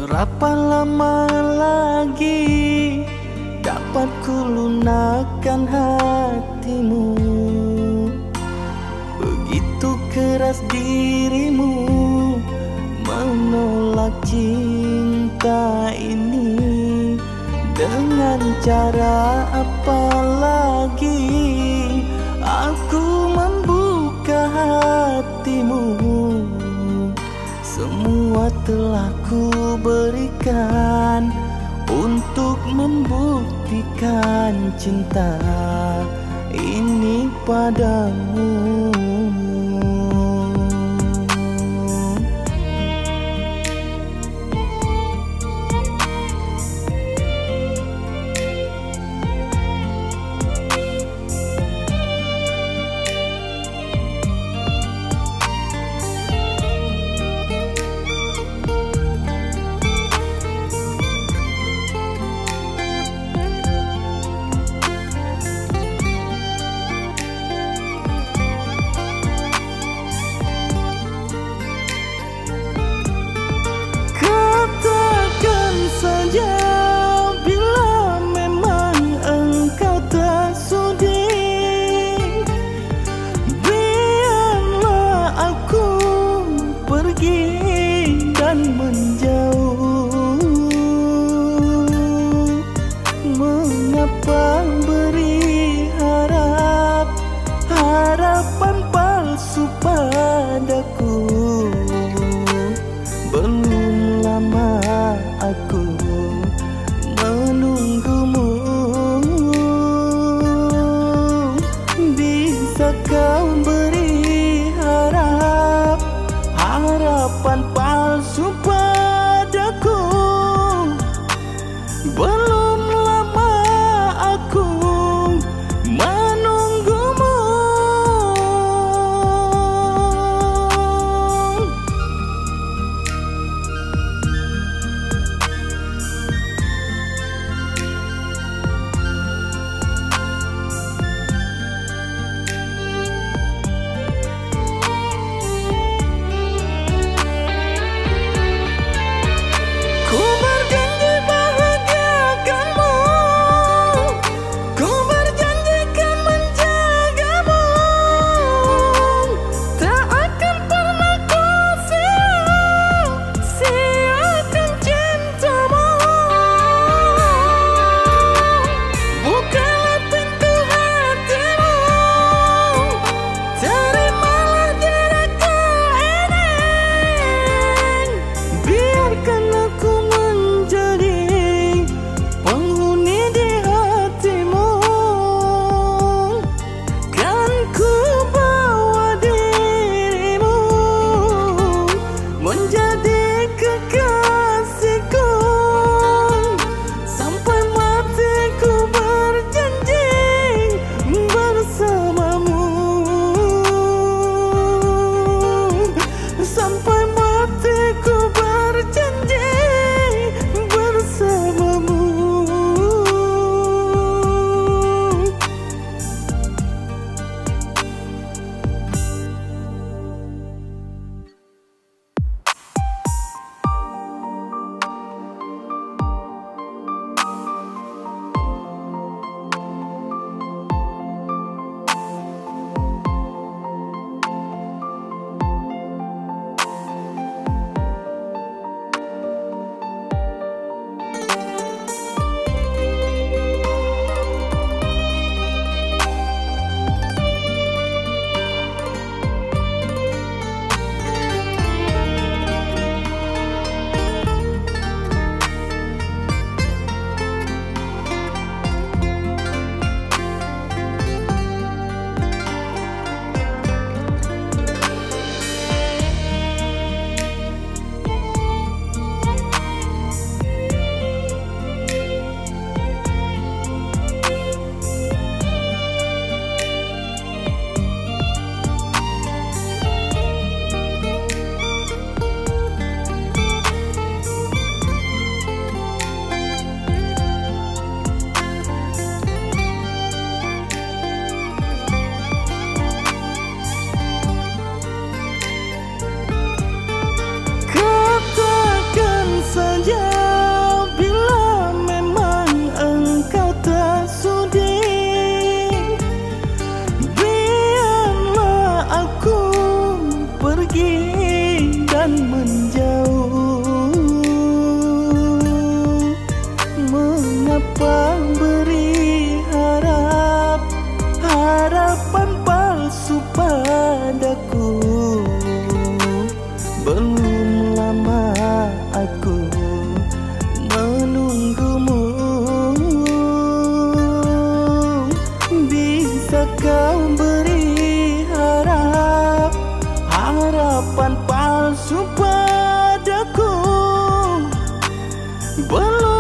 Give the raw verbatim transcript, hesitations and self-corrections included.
Berapa lama lagi dapat ku lunakkan hatimu? Begitu keras dirimu menolak cinta ini. Dengan cara apa lagi aku membuka hatimu? Semua telah ku berikan untuk membuktikan cinta ini padamu. Mengapa beri harap, harapan palsu padaku? Belum lama aku menunggumu. Bisa kau beri harap, harapan palsu padaku? Belum lama aku menunggumu. Ku berjanji bahagiakanmu, ku berjanjikan menjagamu, tak akan pernah ku sia-siakan cintamu. Bukalah pintu hatimu, terimalah diriku ini. Biarkan aku menjadi penghuni di hatimu. Kan ku bawa dirimu menjadi kekasihku. Sampai mati ku berjanji bersamamu. Sampai mati ku berjanji bersamamu. belum